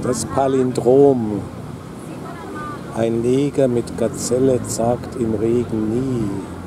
Das Palindrom. Ein Neger mit Gazelle zagt im Regen nie.